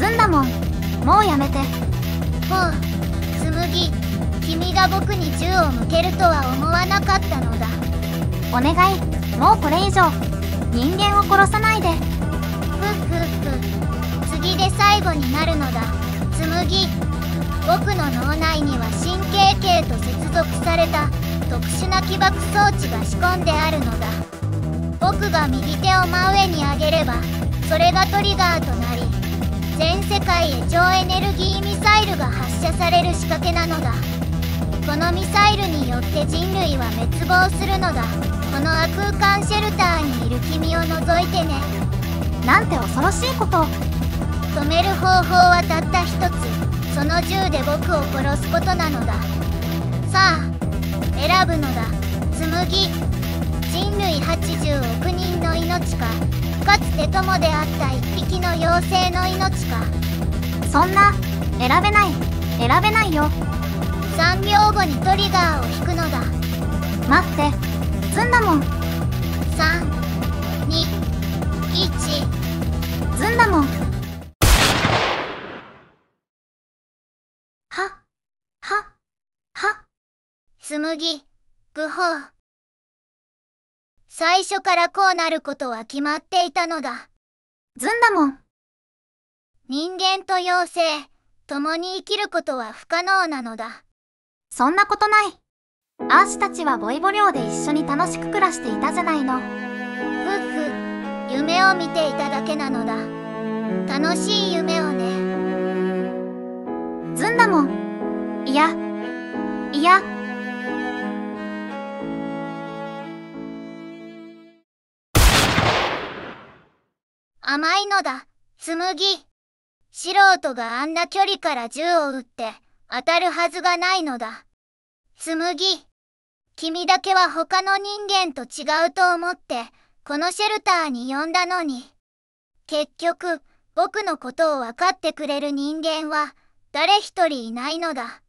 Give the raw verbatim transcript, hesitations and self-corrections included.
ずんだもん、もうやめて。 ほう、紬、君が僕に銃を向けるとは思わなかったのだ。 お願い、もうこれ以上人間を殺さないで。 ふっふっふ、次で最後になるのだ。紬、僕の脳内には神経系と接続された特殊な起爆装置が仕込んであるのだ。僕が右手を真上に上げればそれがトリガーとなり、全世界へ超エネルギーミサイルが発射される仕掛けなのだ。このミサイルによって人類は滅亡するのだ。この亜空間シェルターにいる君を除いてね。 なんて恐ろしいことを。 止める方法はたった一つ、その銃で僕を殺すことなのだ。さあ選ぶのだ、紬。人類はちじゅうおくにんの命か、かつて友であった一匹の妖精の命か。 そんな、選べない、選べないよ。 さんびょうごにトリガーを引くのだ。 待って、ずんだもん。 さん、に、いち。 ずんだもん。は、は、は。 紬、愚法。最初からこうなることは決まっていたのだ。 ずんだもん。 人間と妖精、共に生きることは不可能なのだ。 そんなことない。アーシュたちはボイボ寮で一緒に楽しく暮らしていたじゃないの。 ふっふ、夢を見ていただけなのだ。楽しい夢をね。 ずんだもん。いや、いや。 甘いのだ、紬。素人があんな距離から銃を撃って当たるはずがないのだ。紬、君だけは他の人間と違うと思ってこのシェルターに呼んだのに、結局僕のことを分かってくれる人間は誰一人いないのだ。